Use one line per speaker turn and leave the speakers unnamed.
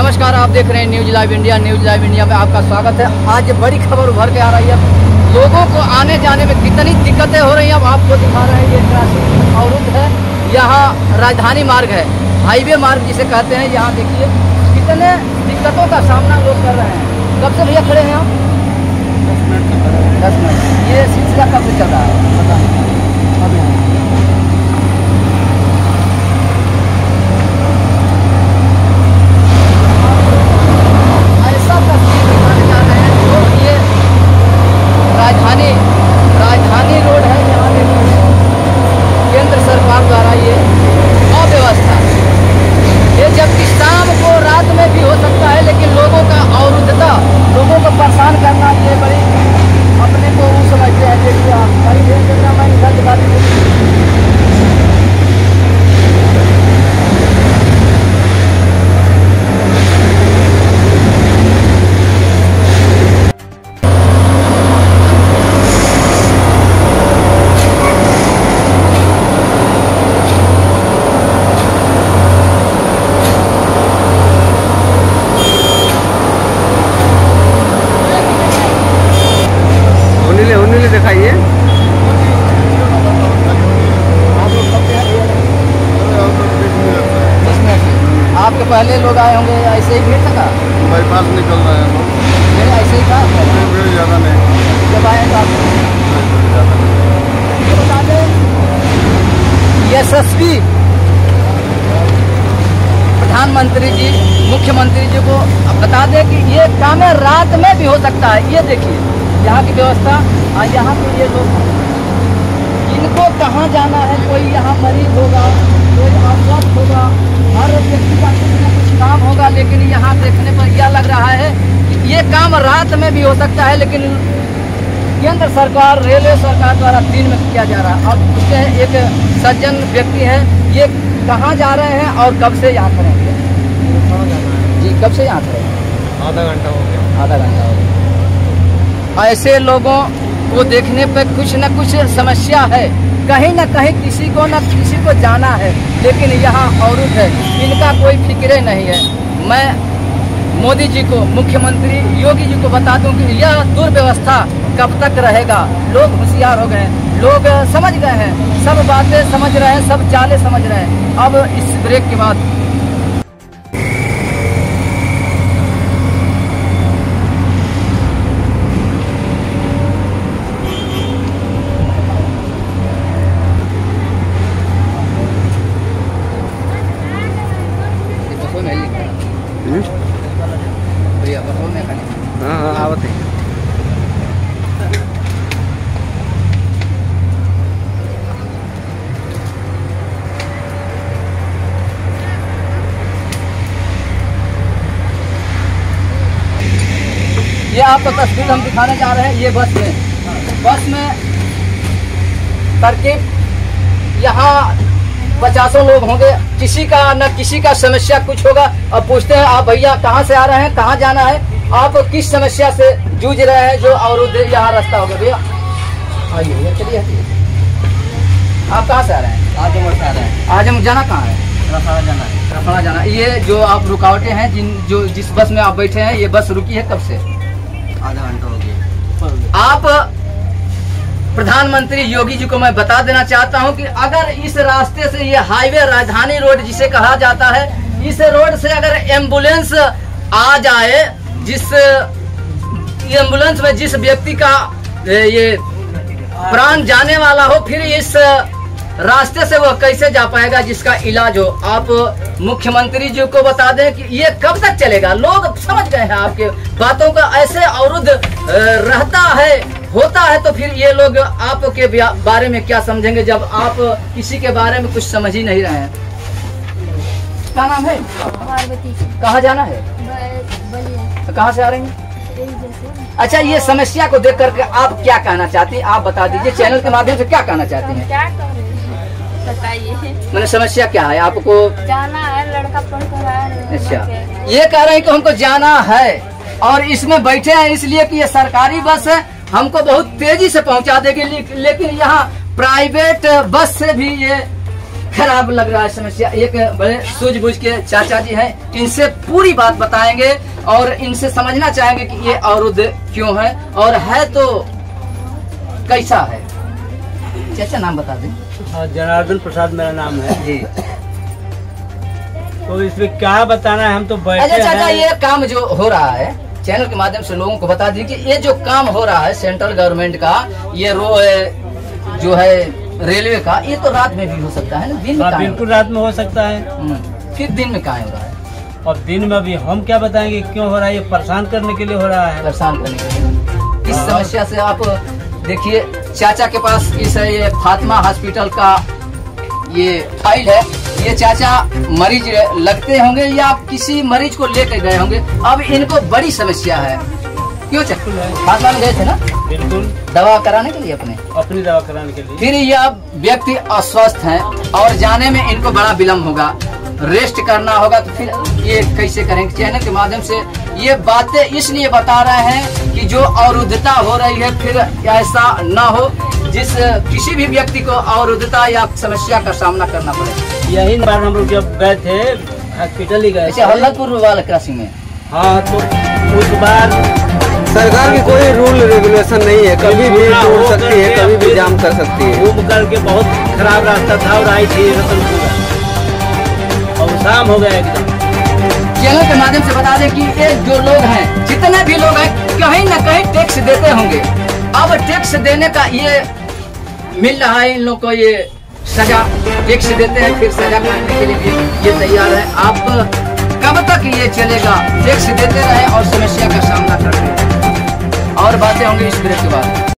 नमस्कार, आप देख रहे हैं news live India. News live India में आपका स्वागत है। आज बड़ी खबर उभर के आ रही है। लोगों को आने जाने में कितनी दिक्कतें हो रही हैं, अब आपको दिखा रहे हैं। ये ट्रैफिक अवरुद्ध है। यहाँ राजधानी मार्ग है, हाईवे मार्ग जिसे कहते हैं। यहाँ देखिए कितने दिक्कतों का सामना लोग कर रहे हैं। कब से भैया खड़े हैं आप? 10 मिनट। ये सिलसिला कब से चल रहा है? पता नहीं। राजधानी रोड है। यहाँ देखिए केंद्र सरकार द्वारा ये अव्यवस्था, ये जबकि शाम को रात में भी हो सकता है, लेकिन लोगों का अवरुद्धता, लोगों को परेशान करना, ये बड़ी अपने को वो समझते हैं। देखिए आप बड़ी देर करना, मैं इधर दिखा दीजिए।
दिखाइए।
आपके पहले लोग आए होंगे, ऐसे ही भीड़ था?
बाईपास निकल रहा है लोग,
ऐसे ही था।
भीड़ ज़्यादा नहीं।
जब आए तो आप बता दें, यशस्वी प्रधानमंत्री जी, मुख्यमंत्री जी को बता दें कि ये काम रात में भी हो सकता है। ये देखिए यहाँ की व्यवस्था। यहाँ पे ये लोग, इनको कहाँ जाना है, कोई यहाँ मरीज होगा, कोई अस्वस्थ होगा, हर व्यक्ति का कुछ न कुछ काम होगा। लेकिन यहाँ देखने पर यह लग रहा है कि ये काम रात में भी हो सकता है, लेकिन केंद्र सरकार, रेलवे सरकार द्वारा दिन में किया जा रहा है। अब उसके एक सज्जन व्यक्ति हैं, ये कहाँ जा रहे हैं और कब से यहाँ खड़े हैं? जी, कब से यहाँ खड़े हैं?
आधा घंटा हो गया।
आधा घंटा हो गया। ऐसे लोगों को देखने पर कुछ न कुछ समस्या है, कहीं न कहीं किसी को न किसी को जाना है, लेकिन यहाँ अवरुद्ध है। इनका कोई फिक्र नहीं है। मैं मोदी जी को, मुख्यमंत्री योगी जी को बता दूं कि यह दुर्व्यवस्था कब तक रहेगा। लोग होशियार हो गए, लोग समझ गए हैं, सब बातें समझ रहे हैं, सब चालें समझ रहे हैं। अब इस ब्रेक के बाद
हाँ आवत है।
ये आपको तस्वीर हम दिखाने जा रहे हैं। ये बस में करके यहाँ 50 लोग होंगे। किसी का न किसी का समस्या कुछ होगा। अब पूछते हैं, आप भैया कहाँ से आ रहे हैं, कहाँ जाना है, आप किस समस्या से जूझ रहे हैं जो अवरुद्ध यहाँ रास्ता होगा? भैया आइए भैया, चलिए। आप कहाँ से आ रहे हैं?
आजमगढ़ से आ रहे हैं।
आजम जाना कहाँ है?
रफाड़ा जाना है।
रफाड़ा जाना। ये जो आप रुकावटें हैं, जिस बस में आप बैठे हैं, ये बस रुकी है कब से?
आधा घंटा हो गया।
आप प्रधानमंत्री योगी जी को मैं बता देना चाहता हूं कि अगर इस रास्ते से, ये हाईवे राजधानी रोड जिसे कहा जाता है, इस रोड से अगर एम्बुलेंस आ जाए, जिस एम्बुलेंस में जिस व्यक्ति का ये प्राण जाने वाला हो, फिर इस रास्ते से वह कैसे जा पाएगा जिसका इलाज हो? आप मुख्यमंत्री जी को बता दें कि ये कब तक चलेगा। लोग समझ गए हैं आपके बातों का। ऐसे अवरुद्ध रहता है, होता है, तो फिर ये लोग आपके बारे में क्या समझेंगे जब आप किसी के बारे में कुछ समझ ही नहीं रहे हैं। क्या नाम है?
पार्वती।
कहाँ जाना है?
बलिया।
कहाँ से आ रही हैं? अच्छा, ये समस्या को देख करके आप क्या कहना चाहती हैं? आप बता दीजिए, चैनल के माध्यम से क्या कहना चाहती हैं?
क्या बताइए,
मैंने समस्या क्या है? आपको
जाना है, लड़का पढ़ कर आया है।
अच्छा, ये कह रहे हैं कि हमको जाना है और इसमें बैठे हैं इसलिए कि ये सरकारी बस है, हमको बहुत तेजी से पहुंचा देगी, लेकिन यहाँ प्राइवेट बस से भी ये खराब लग रहा है समस्या। एक बड़े सूझबूझ के चाचा जी हैं, इनसे पूरी बात बताएंगे और इनसे समझना चाहेंगे कि ये अवरुद्ध क्यों है और है तो कैसा है। चाचा नाम बता दें।
जनार्दन प्रसाद मेरा नाम है
जी।
तो इसमें क्या बताना है, हम तो बैठे
अच्छा चाचा,
हैं।
ये काम जो हो रहा है चैनल के माध्यम से लोगों को बता दीजिए कि ये जो काम हो रहा है सेंट्रल गवर्नमेंट का, ये जो है रेलवे का, ये तो रात में भी हो सकता है ना, दिन में
हाँ,
काहे
बिल्कुल रात में हो सकता है।
हो रहा है? फिर दिन में कहाँ हो रहा है?
और दिन में अभी हम क्या बताएंगे क्यों हो रहा है, ये परेशान करने के लिए हो रहा है।
परेशान करने के लिए। इस
हाँ।
समस्या से आप देखिए, चाचा के पास इस ये फातिमा हॉस्पिटल का ये फाइल है। ये चाचा मरीज लगते होंगे या आप किसी मरीज को लेकर गए होंगे। अब इनको बड़ी समस्या है, क्यों चक्कर फातिमा में गए थे ना
बिल्कुल
दवा कराने के लिए
अपनी दवा कराने के लिए।
फिर ये अब व्यक्ति अस्वस्थ हैं और जाने में इनको बड़ा विलम्ब होगा, रेस्ट करना होगा, तो फिर ये कैसे करेंगे। चैनल के माध्यम से ये बातें इसलिए बता रहे हैं कि जो अवरुद्धता हो रही है फिर ऐसा न हो, जिस किसी भी व्यक्ति को अवरुद्धता या समस्या का सामना करना पड़े।
यही बार हम लोग जब गए थे हॉस्पिटल ही गए
जैसे हल्लतपुर वाला क्रॉसिंग में।
हाँ, तो उस बार
सरकार की कोई रूल रेगुलेशन नहीं है, कभी भी तोड़ सकती है, कभी भी जाम कर सकती है।
घूम करके बहुत खराब रास्ता था और आई थी रतनपुरा और शाम हो गया एकदम।
चैनल के माध्यम से बता दें कि ये जो लोग हैं, जितने भी लोग हैं, कहीं न कहीं टैक्स देते होंगे। अब टैक्स देने का ये मिल रहा है इन लोग को, ये सजा टैक्स देते हैं, फिर सजा काटने के लिए भी ये तैयार है। आप कब तक ये चलेगा, टैक्स देते रहे और समस्या का सामना करते रहे। और बातें होंगी इस ब्रेक के बाद।